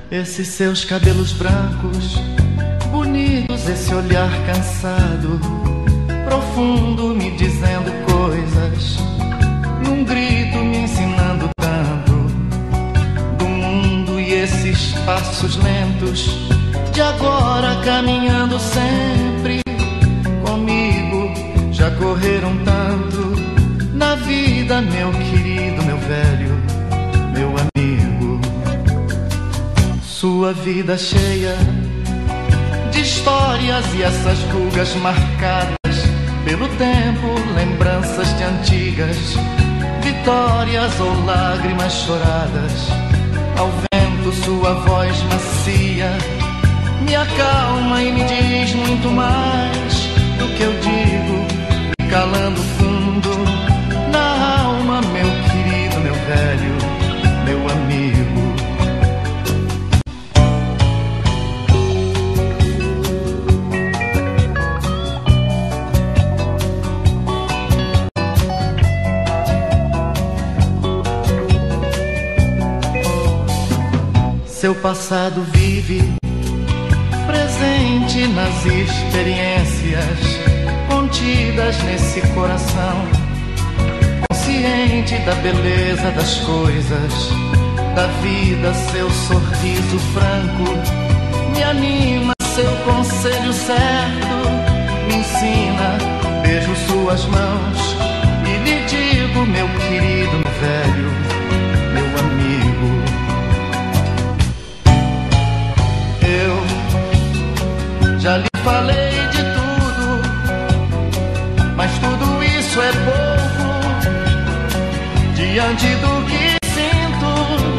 Esses seus cabelos brancos, bonitos, esse olhar cansado, profundo, me dizendo coisas, num grito me ensinando tanto do mundo. E esses passos lentos de agora caminhando sempre comigo, já correram tanto na vida, meu querido, meu velho, meu amigo. Sua vida cheia de histórias e essas rugas marcadas pelo tempo, lembranças de antigas vitórias ou lágrimas choradas. Ao vento sua voz macia me acalma e me diz muito mais do que eu digo, e calando fundo na alma, meu querido, meu velho, meu amigo. Seu passado vive presente nas experiências contidas nesse coração, consciente da beleza das coisas, da vida. Seu sorriso franco me anima, seu conselho certo me ensina. Beijo suas mãos e lhe digo, meu querido, meu velho, meu amigo. Eu já lhe falei de tudo, mas tudo isso é pouco diante do que sinto.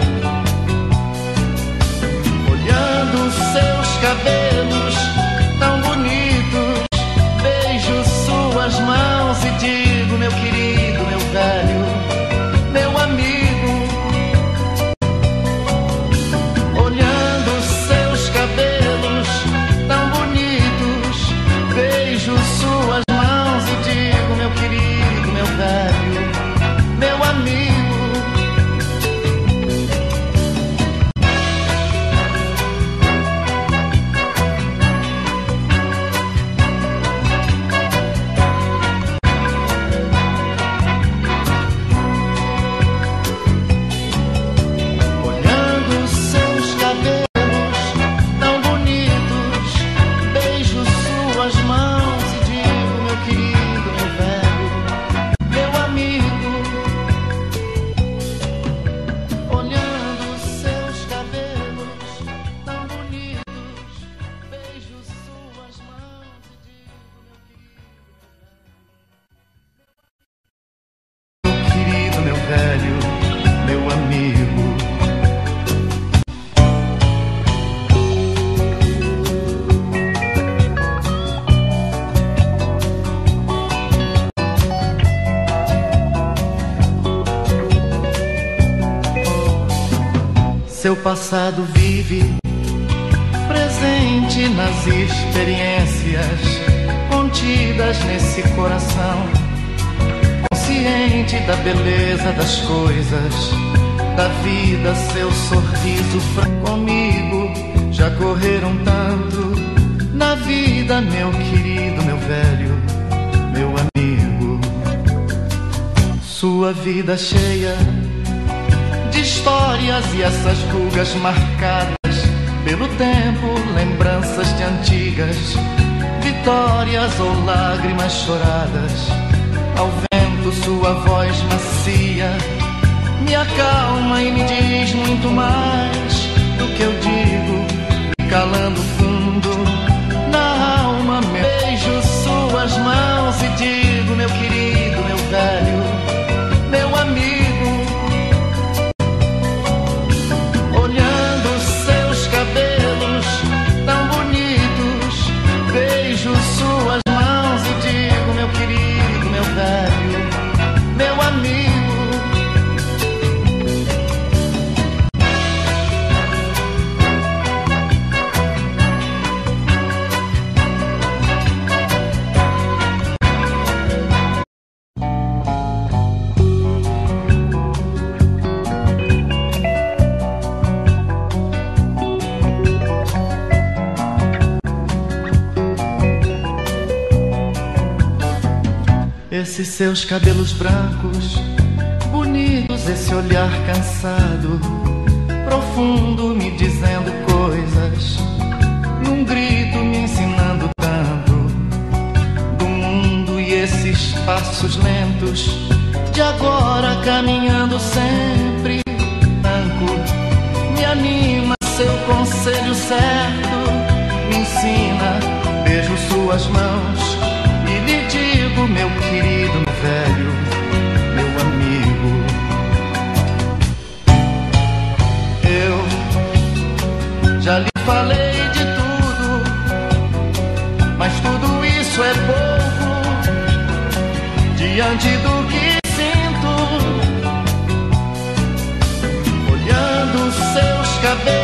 Olhando seus cabelos tão bonitos, beijo suas mãos e digo, meu querido, meu velho, meu amigo. Olhando seus cabelos tão bonitos, beijo suas mãos e digo, meu querido, meu velho, meu amigo. Olhando seus cabelos tão bonitos, beijo suas mãos e digo, meu querido, meu velho, meu amigo. Olhando seus cabelos tão bonitos, beijo suas mãos e digo, meu querido, meu velho, meu amigo. Seu passado vive presente nas experiências contidas nesse coração, consciente da beleza das coisas, da vida. Seu sorriso franco comigo, já correram tanto na vida, meu querido, meu velho, meu amigo. Sua vida cheia de histórias e essas rugas marcadas pelo tempo, lembranças de antigas vitórias ou lágrimas choradas. Ao vento sua voz macia me acalma e me diz muito mais do que eu digo, e calando fundo na alma, meu beijo suas mãos e digo, meu querido, meu velho, meu amigo. Olhando seus cabelos tão bonitos, beijo suas mãos e digo, meu querido, meu velho, meu amigo. Esses seus cabelos brancos, bonitos, esse olhar cansado, profundo, me dizendo coisas, num grito me ensinando tanto do mundo. E esses passos lentos de agora, caminhando sempre branco, me anima seu conselho certo, me ensina, beijo suas mãos e lhe digo, meu querido, meu velho, meu amigo, eu já lhe falei de tudo, mas tudo isso é pouco diante do que sinto, olhando seus cabelos